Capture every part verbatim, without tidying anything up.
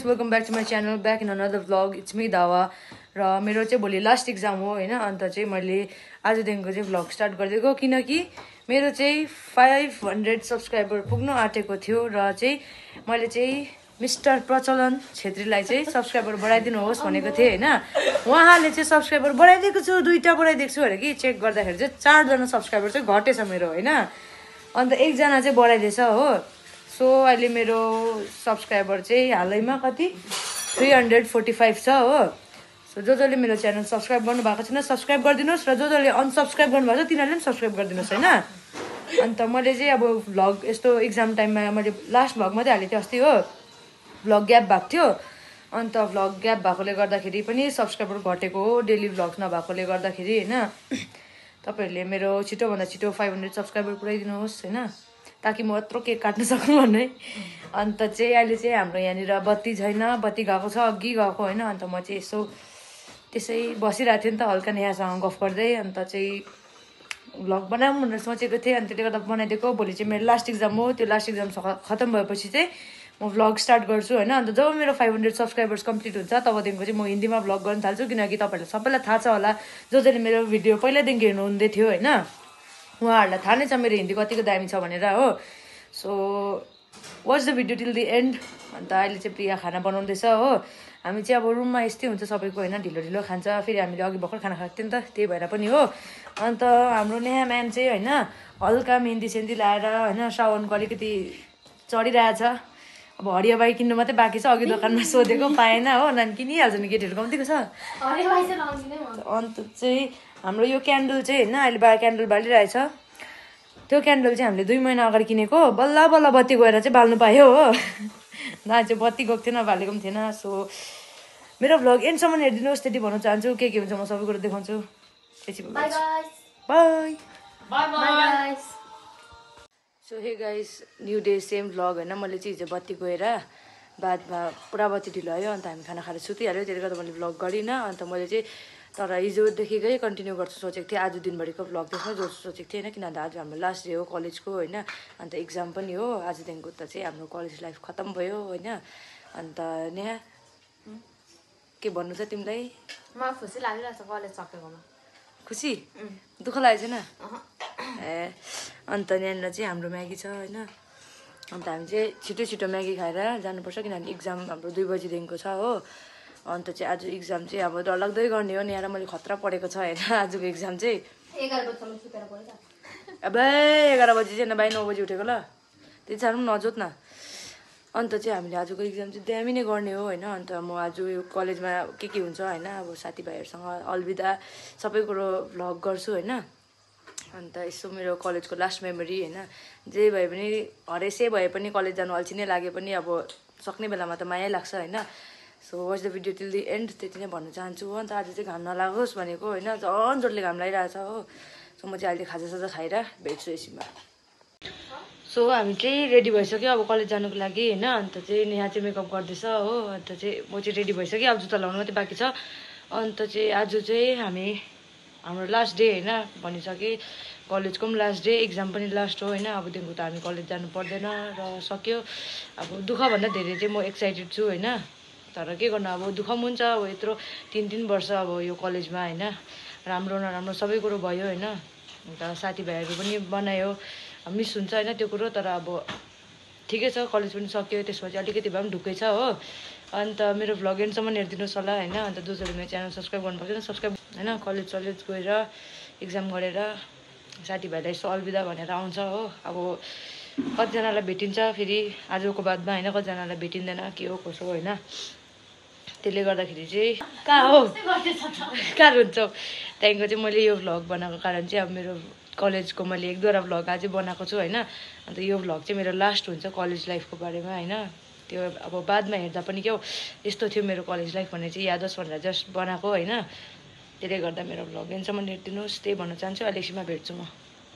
welcome back to my channel, back in another vlog. It's me Dawa. र मेरो चाहिँ भोलि लास्ट एक्जाम हो हैन, अन्त चाहिँ मैले आजदेखिको चाहिँ भ्लग स्टार्ट गर्दिएको किनकि मेरो चाहिँ फाइभ हन्ड्रेड सब्स्क्राइबर पुग्न आँटेको थियो र चाहिँ मैले चाहिँ मिस्टर प्रचलन छेत्रीलाई चाहिँ सब्स्क्राइबर बढाइदिनुहोस् भनेको थिएँ हैन। उहाँले चाहिँ सब्स्क्राइबर बढाइदिएको छु, दुईटा बढाइदिएको छु अरे कि चेक गर्दाखेरि चाहिँ चारजना सब्स्क्राइबर चाहिँ घटेछ मेरो हैन, अन्त एकजना चाहिँ बढाइदिएछ हो। सो अहिले मेरो सब्स्क्राइबर चाहिँ हालैमा कति थ्री हन्ड्रेड फोर्टी फाइभ छ हो। सो जो जसले मेरो च्यानल सब्स्क्राइब गर्नु भएको छैन सब्स्क्राइब गरिदिनुहोस् र जो जसले अनसब्स्क्राइब गर्नुभएको छ तिनीहरूले पनि सब्स्क्राइब गरिदिनुहोस् हैन। अन्त मैले चाहिँ अब भ्लग यस्तो एक्जाम टाइममा मैले लास्ट भ्लग मात्रै हालेको थिएँ अस्ति हो, भ्लग ग्याप भएको थियो। अन्त भ्लग ग्याप भएकोले गर्दाखेरि पनि सब्स्क्राइबर घटेको हो, डेली भ्लग्स नभएकोले गर्दाखेरि हैन। तपाईँहरूले मेरो छिटोभन्दा छिटो फाइभ हन्ड्रेड सब्स्क्राइबर पुऱ्याइदिनुहोस् हैन, ताकि म यत्रो केक काट्न सकौँ भन्ने। अन्त चाहिँ अहिले चाहिँ हाम्रो यहाँनिर बत्ती छैन, बत्ती गएको छ अघि गएको होइन। अन्त म चाहिँ यसो त्यसै बसिरहेको थिएँ नि त हल्का नेहासँग गफ गर्दै, अन्त चाहिँ भ्लग बनाऊँ भनेर सोचेको थिएँ। अनि त्यसले गर्दा बनाइदिएको। भोलि चाहिँ मेरो लास्ट इक्जाम हो, त्यो लास्ट इक्जाम खतम भएपछि चाहिँ म भ्लग स्टार्ट गर्छु होइन। अन्त जब मेरो फाइभ हन्ड्रेड सब्सक्राइबर्स कम्प्लिट हुन्छ तबदेखिको चाहिँ म हिन्दीमा भ्लग गर्न थाल्छु, किनकि तपाईँहरूलाई सबैलाई थाहा छ होला जो जसले मेरो भिडियो पहिल्यैदेखि हेर्नु हुँदै थियो होइन, उहाँहरूलाई थाहा नै छ मेरो हिन्दी कतिको दामी छ भनेर हो। So watch the video till the end. अन्त अहिले चाहिँ प्रिया खाना बनाउँदैछ हो। हामी चाहिँ अब रुममा यस्तै हुन्छ सबैको होइन, ढिलो ढिलो खान्छ। फेरि हामीले अघि भर्खर खाना खाएको थियौँ नि त, त्यही भएर पनि हो। अन्त हाम्रो नेहा म्याम चाहिँ होइन हल्का मेहन्दी सेन्दी लाएर होइन साउनको अलिकति चढिरहेछ। अब हरिया बाई किन्नु मात्रै बाँकी छ, अघि दोकानमा सोधेको पाएन हो, नानी किनिहाल्छ नि केटीहरू कम्तीको छ। अन्त चाहिँ हाम्रो यो क्यान्डल चाहिँ होइन अहिले बा क्यान्डल बालिरहेछ। त्यो क्यान्डल चाहिँ हामीले दुई महिना अगाडि किनेको, बल्ल बल्ल बत्ती गएर चाहिँ बाल्नु पायो हो। ना चाहिँ बत्ती गएको थिएन, बालेको पनि थिएन। सो मेरो भ्लग एन्डसम्म हेरिदिनुहोस् त्यति भन्न चाहन्छु। के के हुन्छ म सबै कुरो देखाउँछु। Bye bye. So hey guys, new day same vlog होइन। मैले चाहिँ हिजो बत्ती गएर बादमा पुरा बत्ती ढिलो आयो, अन्त हामी खाना खाएर सुतिहाल्यो, त्यसले गर्दा मैले भ्लग गरिनँ। अन्त मैले चाहिँ तर हिजोदेखिकै कन्टिन्यू गर्छु सोचेको थिएँ, आज दिनभरिको भ्लग त्यसमै जोड्छु सोचेको थिएँ होइन, किनभने आज हाम्रो लास्ट डे हो कलेजको होइन। अन्त इक्जाम पनि हो आजदेखिको, त चाहिँ हाम्रो कलेज लाइफ खतम भयो होइन। अन्त नेहा के भन्नु छ तिमीलाई? म खुसी लागिरहेछ कलेज सकेकोमा। खुसी? दुःख लागेको छैन? ए अन्त यहाँनिर चाहिँ हाम्रो म्यागी छ होइन। अन्त हामी चाहिँ छिटो छिटो म्यागी खाएर जानुपर्छ, किनभने इक्जाम हाम्रो दुई बजीदेखिको छ हो। अन्त चाहिँ आज इक्जाम चाहिँ अब डरलाग्दै गर्ने हो। यहाँ मैले खतरा पढेको छ होइन आजको इक्जाम चाहिँ। अब एघार बजी चाहिँ भाइ नौ बजी उठेको ल, त्यति साह्रो पनि नजोत् न। अन्त चाहिँ हामीले आजको इक्जाम चाहिँ दामी नै गर्ने हो होइन। अन्त म आज यो कलेजमा के के हुन्छ होइन, अब साथीभाइहरूसँग अलविदा सबै कुरो भ्लग गर्छु होइन। अन्त यसो मेरो कलेजको लास्ट मेमोरी होइन, जे भए पनि हरेसै भए पनि कलेज जानु अल्छी नै लागे पनि अब सक्ने बेलामा त माया लाग्छ होइन। So watch the video till the end, त्यति नै भन्न चाहन्छु हो। अन्त आज चाहिँ घाम नलागोस् भनेको होइन, झन् जोडले घाम लागिरहेछ हो। सो म चाहिँ अहिले खाजासाजा खाएर भेट्छु एकछिनमा। सो हामी चाहिँ रेडी भइसक्यो अब कलेज जानुको लागि होइन। अन्त चाहिँ नेहा चाहिँ मेकअप गर्दैछ हो। अन्त चाहिँ म चाहिँ रेडी भइसक्यो, अब जुत्ता लाउनु मात्रै बाँकी छ। अन्त चाहिँ आज चाहिँ हामी हाम्रो लास्ट डे होइन भनिसकेँ, कलेजको पनि लास्ट डे, इक्जाम पनि लास्ट हो होइन। अबदेखिको त हामी कलेज जानु पर्दैन र सक्यो। अब दुःखभन्दा धेरै चाहिँ म एक्साइटेड छु होइन, तर के गर्नु अब दुःख पनि हुन्छ। अब यत्रो तिन तिन वर्ष अब यो कलेजमा होइन राम्रो नराम्रो सबै कुरो भयो होइन। अन्त साथीभाइहरू पनि बनायो, मिस हुन्छ होइन त्यो कुरो, तर अब ठिकै छ कलेज पनि सक्यो, त्यसमा चाहिँ अलिकति भए पनि ढुक्कै छ हो। अन्त मेरो भ्लग एन्डसम्म हेरिदिनुहोस् होला होइन। अन्त जो जसले मेरो च्यानल सब्सक्राइब गर्नुपर्छ नि सब्सक्राइब होइन। कलेज सलेज गएर इक्जाम गरेर साथीभाइलाई यसो अलविदा भनेर आउँछ हो। अब कतिजनालाई भेटिन्छ फेरि आजको बादमा होइन, कतिजनालाई भेटिँदैन के हो कसो होइन। त्यसले गर्दाखेरि चाहिँ कहाँ हो कहाँ हुन्छ। त्यहाँदेखिको चाहिँ मैले यो भ्लग बनाएको कारण चाहिँ अब मेरो कलेजको मैले एक दुईवटा भ्लग अझै बनाएको छु होइन। अन्त यो भ्लग चाहिँ मेरो लास्ट हुन्छ कलेज लाइफको बारेमा होइन। त्यो अब बादमा हेर्दा पनि क्या यस्तो थियो मेरो कलेज लाइफ भन्ने चाहिँ याद होस् भनेर जस्ट बनाएको होइन। त्यसले गर्दा मेरो भ्लग एन्डसम्म हेरिदिनुहोस् त्यही भन्न चाहन्छु। अहिले एकछिनमा भेट्छु म।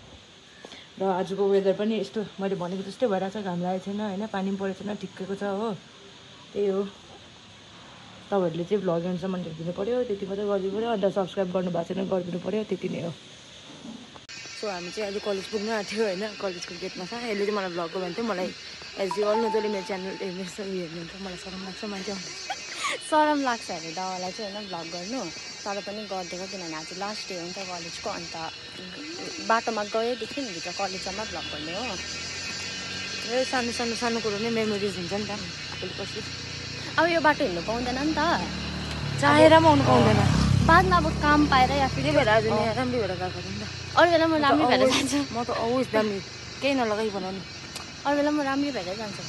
र आजको वेदर पनि यस्तो मैले भनेको जस्तै भइरहेको छ, घाम लागेको छैन होइन, पानी पनि परेको छैन, ठिक्कैको छ हो। त्यही हो, तपाईँहरूले चाहिँ भ्लग एन्डसम्म हेरिदिनु पऱ्यो, त्यति मात्रै गरिदिनु पऱ्यो। अन्त सब्सक्राइब गर्नु भएको छैन गरिदिनु पऱ्यो, त्यति नै हो। सो हामी चाहिँ अहिले कलेज पुग्नु आएको थियो होइन कलेजको गेटमा छ यसले चाहिँ मलाई भ्लग गर्नु थियो मलाई एज यु अल नो जसले मेरो च्यानल मेरो उयो हेर्नुहुन्छ मलाई सरम लाग्छ मान्छे आउँदा सरम लाग्छ अरे दावालाई चाहिँ होइन भ्लग गर्नु तर पनि गरिदिएको किनभने आज लास्ट डे हो नि त कलेजको अन्त बाटोमा गएदेखि भित्र कलेजसम्म भ्लग गर्ने हो यो सानो सानो सानो कुरो नै मेमोरिज हुन्छ नि त भोलि पर्सि अब यो बाटो हिँड्नु पाउँदैन नि त चाहेर पनि आउनु पाउँदैन बादमा अब काम पाएर या फेरि त्यही भएर आज यहाँ राम्रै भएर गएको नि त अरू बेला म राम्रै भएर जान्छु म त अलवेज दामी केही नलगाइकन नि अरू बेला म राम्रै भएर जान्छु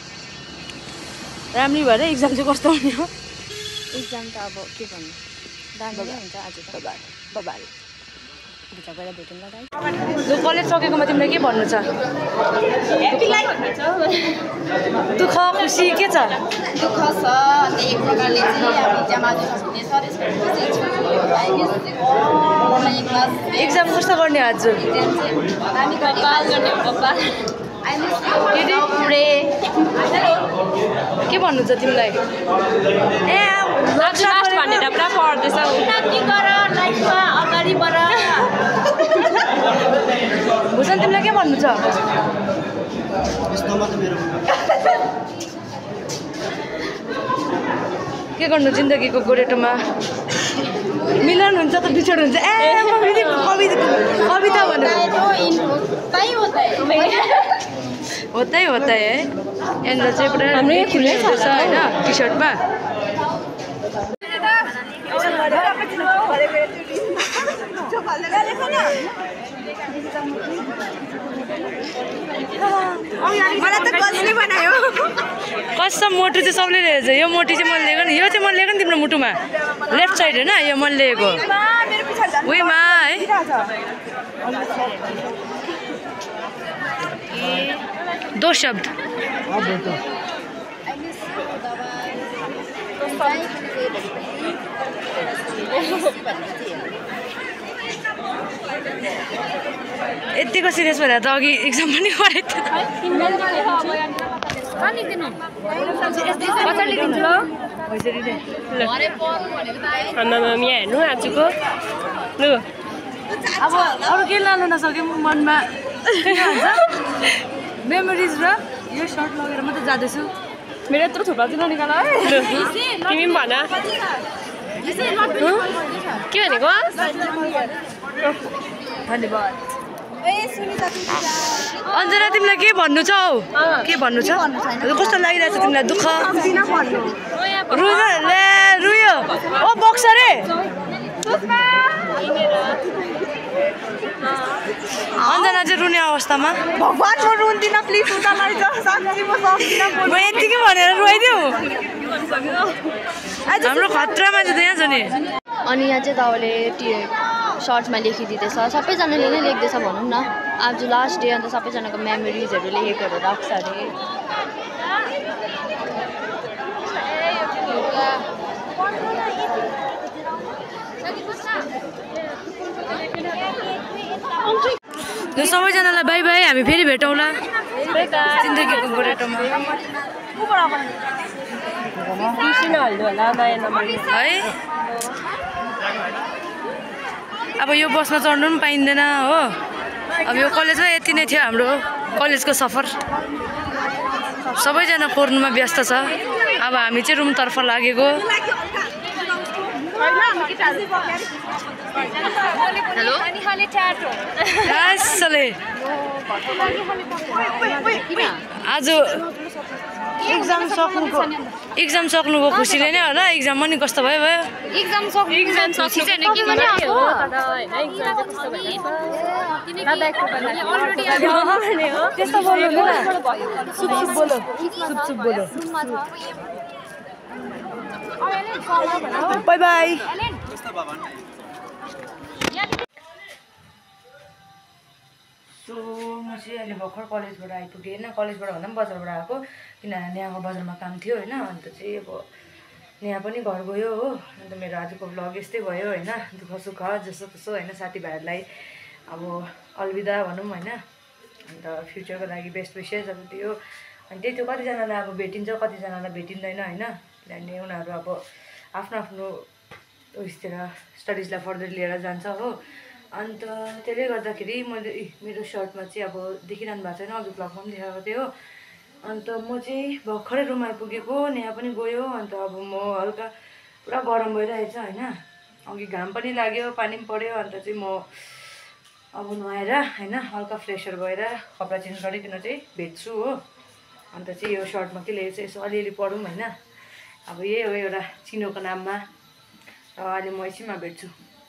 राम्रै भएर इक्जाम चाहिँ कस्तो हुने हो इक्जाम त अब के भन्नु दामी नै हुन्छ आज त बाबा बाबा भित्र गएर भेटौँला गाई लु कलेज सकेकोमा तिमीलाई के भन्नु छ दुःख खुसी के छ दुःख छ अन्त एक प्रकारले चाहिँ अब इक्जाम आज सक्ने छ त्यसको खुसी छु क्लास एक्जाम कस्तो गर्ने आज इक्जाम चाहिँ हामी कपाल गर्ने कपाल के भन्नु छ तिमीलाई ए लास्ट भनेर पुरा पढ्दैछौ उन्नति गर लाइफमा अगाडि बढ भुसन तिमीलाई के भन्नु छ के गर्नु जिन्दगीको गोरेटोमा मिलन हुन्छ त बिछोड हुन्छ ए म फेरि कविता कविता भनेर होतै होतै है यहाँनिर चाहिँ पुरा हाम्रै खुल्लै छ होइन टी सर्टमा मलाई त कसले बनायो कसम मोटु चाहिँ सबले लिएछ यो मोटी चाहिँ मैले लिएको नि यो चाहिँ मैले लिएको नि तिम्रो मुटुमा लेफ्ट साइड होइन यो मैले लिएको उयोमा है दो शब्द यतिको सिरियस भएर त अघि एक्जाम पनि गरेको आमामा यहाँ हेर्नु आजको लु अब अरू के लानु नसक्यो मनमा मेमोरिज र यो सर्ट लगेर मात्रै जाँदैछु मेरो यत्रो थुप्रा चाहिँ ननिकाल है तिमी पनि भन के भनेको धन्यवाद अन्जना तिमीलाई के भन्नु छ हौ के भन्नु छ कस्तो लागिरहेछ तिमीलाई दुःख रुयो ले रुयो ओ बक्स रे अन्जना चाहिँ रुने अवस्थामा भगवान म रुन्दिन प्लिज उतालाई साँच्चै म सक्दिन म यतिकै भनेर रुवाइदिउ हाम्रो खतरामा चाहिँ त यहाँ छ नि अनि यहाँ चाहिँ तपाईँले टी सर्ट्समा लेखिदिँदैछ सबैजनाले नै लेख्दैछ भनौँ न आज लास्ट डे अन्त सबैजनाको मेमोरिजहरू लेखेकोहरू राख्छ अरे ल सबैजनालाई बाई बाई हामी फेरि भेटौँला जिन्दगीको गोरेटोमा है अब यो बसमा चढ्नु पनि पाइँदैन हो अब यो कलेजमा यति नै थियो हाम्रो कलेजको सफर सबैजना पढ्नुमा व्यस्त छ अब हामी चाहिँ रुमतर्फ लागेको हेलो आज एक्जाम सक्नुको एक्जाम सक्नुको खुसीले नै होला एक्जाम पनि कस्तो भयो भयो एक्जाम सक्नु एक्जाम सक्नु चाहिँ के भने हो तर हैन एक्जाम चाहिँ कस्तो भइरहेछ दादा एक भन्नाले अलरेडी हो त्यस्तो बोल्नु न सुप सुप बोलो सुप सुप बोलो बाई बाई सो म चाहिँ अहिले भर्खर कलेजबाट आइपुगेँ होइन कलेजबाट भन्दा पनि बजारबाट आएको किनभने यहाँको बजारमा काम थियो होइन अन्त चाहिँ अब यहाँ पनि घर गयो हो अन्त मेरो आजको भ्लग यस्तै भयो होइन दुःख सुख जसो तसो होइन साथीभाइहरूलाई अब अलविदा भनौँ होइन अन्त फ्युचरको लागि बेस्ट विसेस अब त्यो अनि त्यही त्यो कतिजनालाई अब भेटिन्छ कतिजनालाई भेटिँदैन होइन किनभने उनीहरू अब आफ्नो आफ्नो उयसतिर स्टडिजलाई फर्दर लिएर जान्छ हो अन्त त्यसले गर्दाखेरि मैले मेरो सर्टमा चाहिँ अब देखिरहनु भएको छैन, अघि भ्लगमा पनि देखाएको थियो। अन्त म चाहिँ भर्खरै रुम आइपुगेको, नेहा पनि गयो। अन्त अब म हल्का पुरा गरम भइरहेछ होइन, अघि घाम पनि लाग्यो, पानी पनि पऱ्यो। अन्त चाहिँ म अब नुहाएर होइन हल्का फ्रेसहरू भएर कपडा चेन्ज गरिकन चाहिँ भेट्छु हो। अन्त चाहिँ यो सर्टमा के लेखेको छ यसो अलिअलि पढौँ होइन, अब यही हो एउटा चिनोको नाममा। र अहिले म एकछिनमा भेट्छु।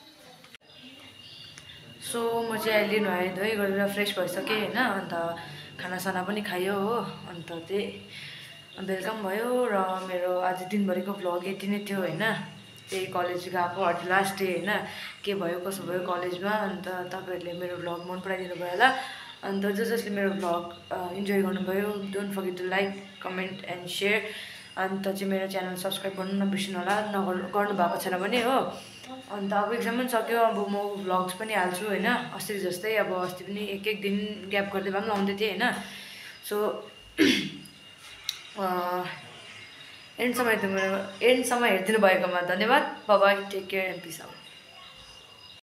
सो म चाहिँ अहिले नुहाइ धुवाइ गरेर फ्रेस भइसकेँ होइन। अन्त खानासाना पनि खायो हो। अन्त चाहिँ बेलुका पनि भयो र मेरो आज दिनभरिको भ्लग यति नै थियो होइन। त्यही कलेज गएको आज लास्ट डे होइन, के भयो कसो भयो कलेजमा। अन्त तपाईँहरूले मेरो भ्लग मन पराइदिनु भयो होला। अन्त जो जसले मेरो भ्लग इन्जोय गर्नुभयो, don't forget to like comment and share. अन्त चाहिँ मेरो च्यानल सब्सक्राइब गर्नु नबिर्सिनु होला, नगर्नु गर्नु भएको छैन भने हो। अन्त अब एक्जाम पनि सक्यो, अब म भ्लग्स पनि हाल्छु होइन अस्ति जस्तै। अब अस्ति पनि एक एक दिन ग्याप गर्दै भए पनि लाउँदै थिएँ होइन। सो एन्डसम्म हेरिदिनु एन्डसम्म हेरिदिनु भएकोमा धन्यवाद। Bye bye, take care and peace out.